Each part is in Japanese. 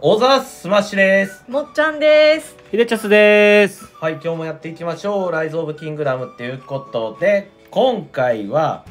小沢スマッシュです。 もっちゃんです。 ヒデチャスです。 はい、今日もやっていきましょう。ライズオブキングダムっていうことで、今回は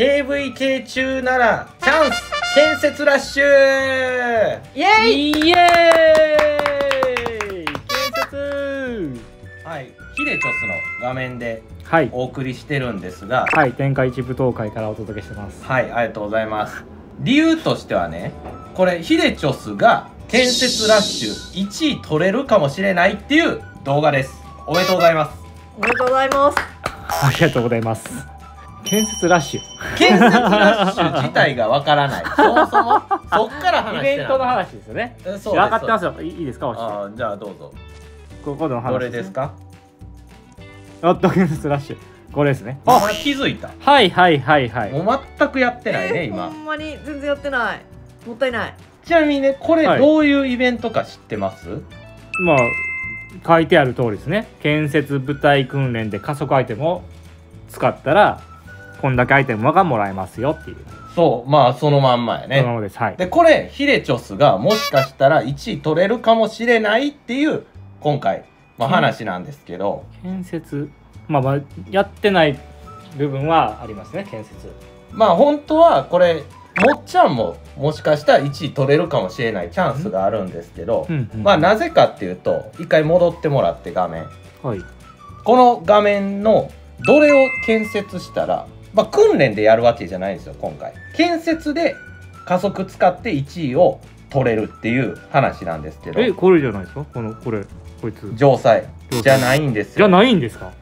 KVK 中ならチャンス建設ラッシュイエイイエーイ建設。 はい、ヒデチョスの画面ではいお送りしてるんですが、 はい、天下一武闘会からお届けしてます。 はい、ありがとうございます。理由としてはね、これヒデチョスが建設ラッシュ1位取れるかもしれないっていう動画です。おめでとうございます。 おめでとうございます。 ありがとうございます。建設ラッシュ。 建設ラッシュ自体がわからない。そもそもそっから話してない。 イベントの話ですよね。 そうです。 分かってますよ。いいですか、教えて。 あー、じゃあどうぞ。 ここの話。 どれですか？ 建設ラッシュ。これですね。 あ、気づいた。 はいはいはいはい。 もう全くやってないね、 ほ今。 んまに全然やってない。もったいない。 ちなみにね、これはいどういうイベントか知ってます？ まあ書いてある通りですね。建設部隊訓練で加速アイテムを使ったらこんだけアイテムがもらえますよっていう。 そう、まあそのまんまやそのまね。 まです。はい。 で、これヒデチョスがもしかしたら1位取れるかもしれないっていう今回、話なんですけど、 建設まあやってない部分はありますね。建設。 まあ本当はこれもっちゃんももしかしたら1位取れるかもしれないチャンスがあるんですけど、まあなぜかっていうと、一回戻ってもらって画面、 はい。 この画面のどれを建設したら、まあ訓練でやるわけじゃないんですよ今回。建設で加速使って1位を取れるっていう話なんですけど、 これじゃないですか。こいつ城塞じゃないんですよ。 じゃないんですか。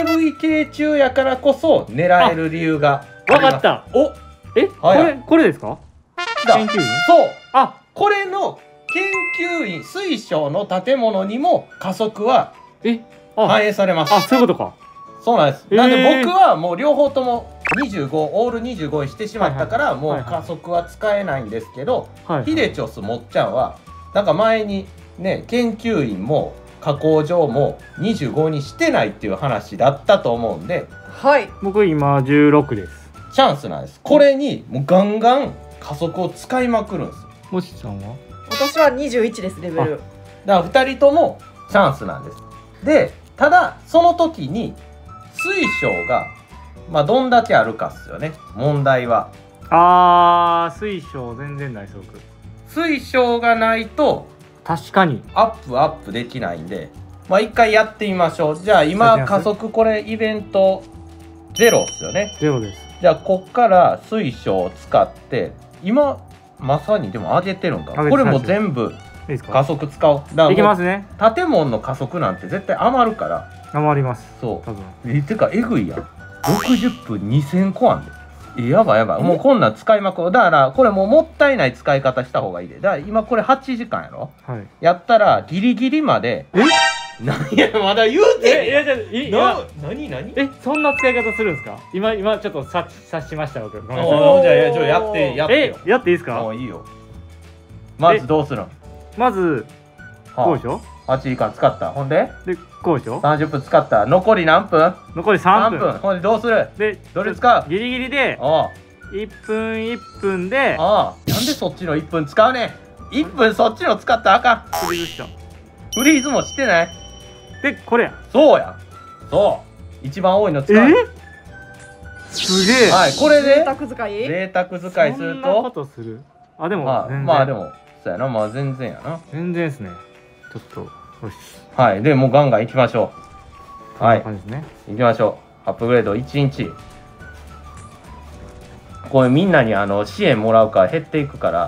KVK 中やからこそ狙える理由があわります。 かった。 お、 これですか。 だ研究員。 そう、 あ、 これの研究員水晶の建物にも加速は反映されます。 そういうことか。 そうなんです。なんで僕はもう両方とも25オール25にしてしまったからもう加速は使えないんですけど、ヒデチョスもっちゃんはなんか前にね、研究員も加工場も25にしてないっていう話だったと思うんで、 はい。 僕今16です。 チャンスなんです。これにもうガンガン加速を使いまくるんですよ。 もちちゃんは私は21です、レベル。 だから2人ともチャンスなんです。で、ただその時に水晶がどんだけあるかっすよね、問題は。 水晶全然ない。僕水晶がないと確かにアップできないんで、一回やってみましょう。じゃあ今加速、これイベント0っすよね。 0です。 じゃあこっから水晶を使って今まさにでも上げてるんかな。これも全部加速使おう。だからいきますね。 建物の加速なんて絶対余るから。 余ります。 そう多分。 てかえぐいやん。60分2000個あんで。やばいやばい。もうこんなん使いまくる。だからこれもうもったいない使い方した方がいいで。だから今これ8時間やろ。 はい。 やったらギリギリまで。何やまだ言うて。何そんな使い方するんですか。今ちょっと察しました僕。ごめんなさい。 じゃあやってよ。 やっていいですか。 もういいよ。まずどうするの。 まずこうでしょ。 8時間使った。ほんでこうでしょ。 30分使った。残り何分。 残り3分。 ほんでどうする。 でどれ使う。 ギリギリで1分1分で。 なんでそっちの1分使うねん。1分そっちの使ったらあかん。 フリーズした。 フリーズもしてない。 でこれや。 そうや。そう一番多いの使う。 すげえ。 はい、これで贅沢使い。 贅沢使いすると。 そんなことする。でもでもそうやな。全然やな。 全然ですね。ちょっとよし。 はい。でもうガンガンいきましょう。はい。 感じですね。 いきましょう。アップグレード1日。これみんなに支援もらうから減っていくから。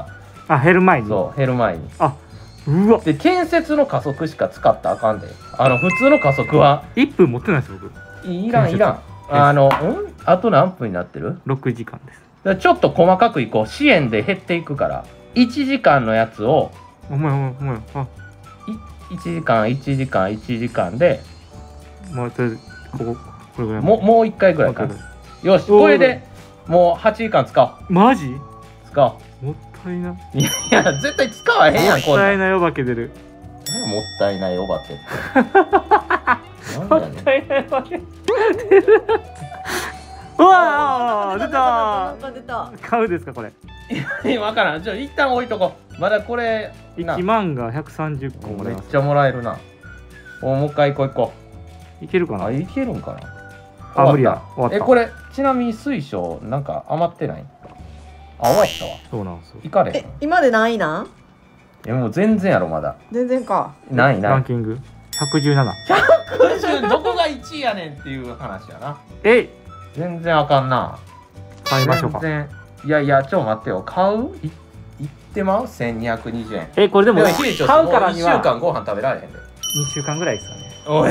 減る前に。 そう、減る前に。 うわ。 で建設の加速しか使ったらあかんで。普通の加速は 1分持ってないです僕。 いらん。あと何分になってる。 6時間です。 ちょっと細かくいこう。支援で減っていくから1時間のやつをお前 1時間1時間1時間でもうとりあえずこれぐらいもう1回ぐらいかな。よし、これでもう8時間使おう。 マジ使おう。 もったいな。 いや絶対使わへんやん。 もったいないお化け出る。 もったいないお化けってもったいないお化け出る。うわー出た。 出た。 買うですかこれ。 分からん。じゃあ一旦置いとこう。 まだこれな 1万が130個もらえます。 めっちゃもらえるな。もう一回行こう。 いけるかな。 いけるんかな。 あ、無理や。終わった。 これちなみに水晶なんか余ってない？終わったわ。 そうなんですよ。 いかれへん。 今で何位なん？ いやもう全然やろまだ。 全然か。 ないない。 ランキング117。 110どこが1位やねんっていう話やな。全然あかんな。 買いましょうか。 全然いやちょ待ってよ。買う？いってまう？1220円。 これでもヒデちょっと買うもう1 からには週間ご飯食べられへんで。 2週間ぐらいですかね。 おい。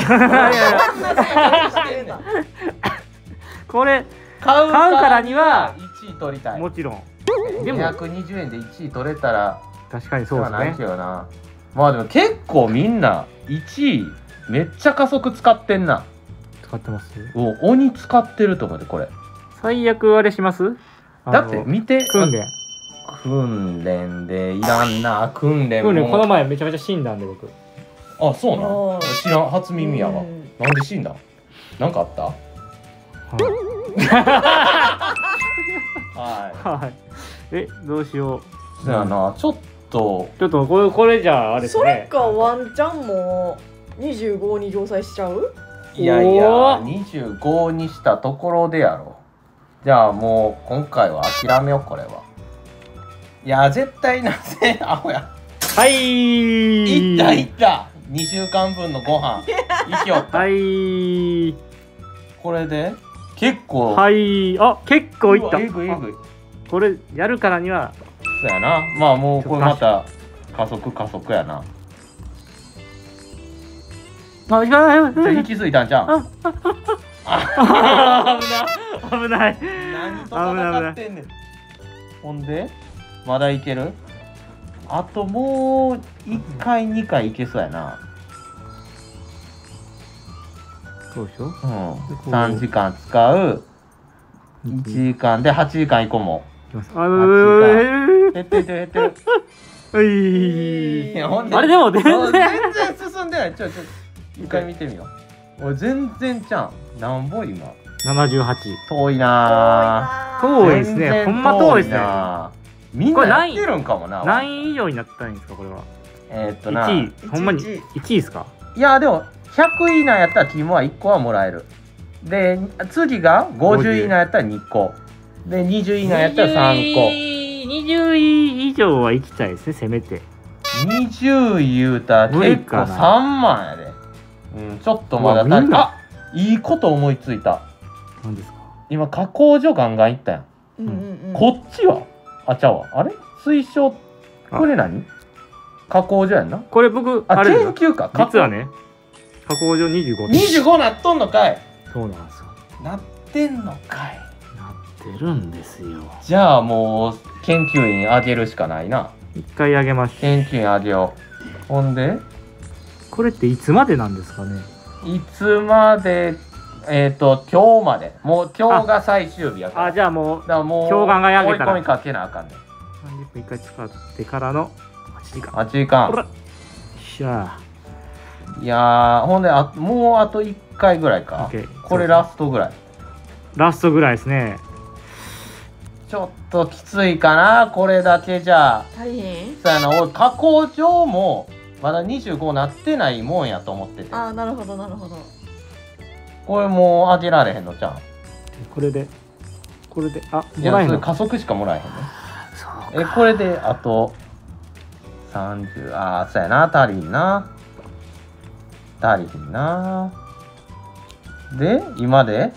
これ買うからには 1位取りたい。 もちろん。でも 220円で1位取れたら確かにそうですないね。 けどな。まあでも結構みんな1位めっちゃ加速使ってんな。 使ってます。 鬼使ってると思うでこれ。 最悪あれします？ だって見て。 訓練でいらんな。訓練この前めちゃめちゃ死んだんで僕。 あ、そうなん？知らん。初耳やわ。なんで死んだ？なんかあった？ はい。どうしよう。 そうやな。ちょっとこれじゃああれですね。 それかワンチャンも25に乗載しちゃう？ いや25にしたところでやろ。じゃあもう今回は諦めようこれは。いや絶対なぜアホや。 はい。 いった2週間分のご飯いきよった。 はい。 これで結構。 はい。あ、結構いった。 えぐい。 これやるからには。 そうやな。まあもうこれまた加速やな。引き継いだんじゃん。 危ない。 何と戦ってんねん。ほんでまだいける？あともう1回2回いけそうやな。 どうしよう。 3時間使う。1時間で8時間いこうも。減ってる。 あれでも全然進んでない。一回見てみよう。俺全然ちゃん。なんぼ今。 78。 遠いな。 遠いですね。ほんま遠いですね。 みんなやってるんかもな。 何位以上になったらいいんですかこれは。1位。ほんまに1位ですか？ いやでも100位以内やったらキモは1個はもらえる。で次が50位以内やったら2個。で20位以内やったら3個。 20位以上は行きたいですねせめて。 20位言うたら結構3万やで。ちょっとまだ足りあ、いいこと思いついた。 何ですか？ 今加工所ガンガン行ったやん。こっちはちゃうわ。あれ推奨これ何？加工所やんな。 これ僕研究か。 実はね加工所25。 25なっとんのかい。 そうなんですよ。 なってんのかい。 なってるんですよ。 じゃあもう研究員あげるしかないな。 一回あげましょう。 研究員あげよう。ほんでこれっていつまでなんですかね？ いつまで今日まで。もう今日が最終日やから。 じゃあもうだからもう今日が上げたら追い込みかけなあかんねん。 30分一回使ってからの8時間。 8時間。 ほら。しゃいやほんでもうあと1回ぐらいか。これラストぐらい。 ラストぐらいですね。 ちょっときついかなこれだけじゃ。 大変？ そうやな。俺加工場もまだ25なってないもんやと思ってて。 なるほど。 これもうあげられへんのじゃん。 これでもいやらえんの？ 加速しかもらえへんね。 そうか。 これであと30。そうやな。足りんな。で今で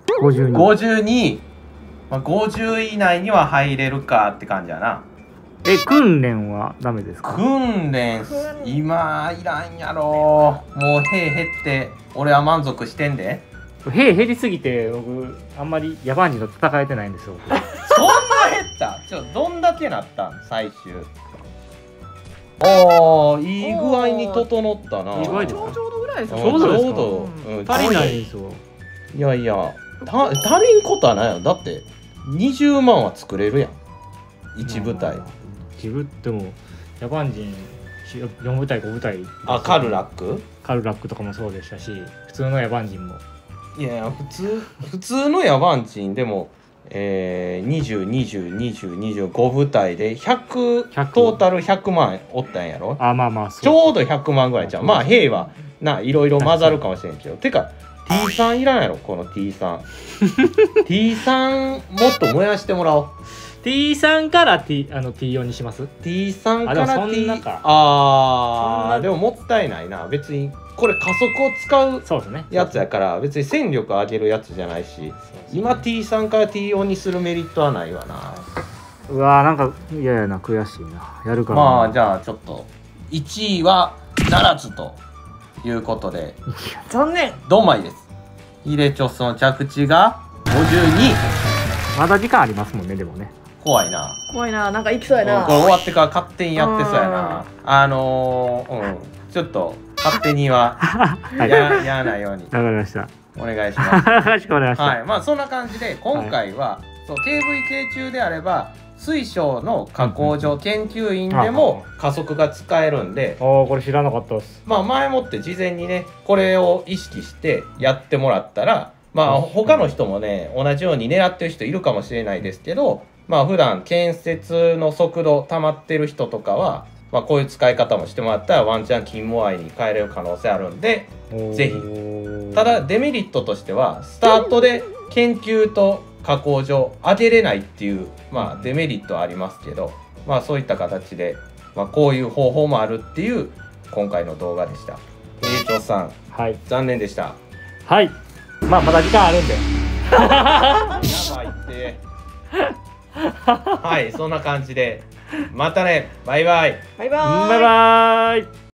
52。50以内には入れるかって感じやな。 訓練はダメですか？ 訓練今いらんやろ。もう兵減って俺は満足してんで。 兵減りすぎて僕あんまり野蛮人と戦えてないんですよ。 そんな減った？どんだけなったん最終。いい具合に整ったな。 いい具合ですか？ ちょうどぐらいですちょうどですか？ 足りないんですよ。 いや足りんことはないよ。だって20万は作れるやん1部隊。 1部っても野蛮人4部隊5部隊。 カルラックとかもそうでしたし普通の野蛮人も。 いや普通の野蛮人でも 20202025部隊で100トータル100万おったんやろ。 あ、まあまあそう。 ちょうど100万ぐらいじゃん。まあ兵はいろいろ混ざるかもしれんけど、てか T さんいらんやろこの T さんT さんもっと燃やしてもらおう。 T さんから T4 にします。 T さんからあでもそん T なかでももったいないな。別にこれ加速を使うそうですねやつやから別に戦力上げるやつじゃないし、今 T さんから T4 にするメリットはないわな。 うわーなんか嫌やな、悔しいな、やるからまあじゃあちょっと1位はならずということで残念。 ドンマイです。ヒレチョスの着地が52。 まだ時間ありますもんね。でもね怖いな。 怖いな、なんか行きそうやな。 これ終わってから勝手にやってそうやな。ちょっと勝手にはやらないようにわかりましたお願いします。 かしこまりました。 はい、まあそんな感じで今回は、そう KV 系中であれば水晶の加工所研究員でも加速が使えるんで、 これ知らなかったです。 まあ前もって事前にねこれを意識してやってもらったら、まあ他の人もね同じように狙ってる人いるかもしれないですけど、まあ普段建設の速度溜まってる人とかは、まあこういう使い方もしてもらったらワンチャン金モアイに変えれる可能性あるんで、ぜひ。ただデメリットとしてはスタートで研究と加工所上げれないっていう、まあデメリットはありますけど、まあそういった形で、まあ、こういう方法もあるっていう今回の動画でした。ヒレチョさん、 はい残念でした。 はい、まあまだ時間あるんでやばいってはい、そんな感じでまたね、バイバイ。 バイバーイ。 バイバーイ。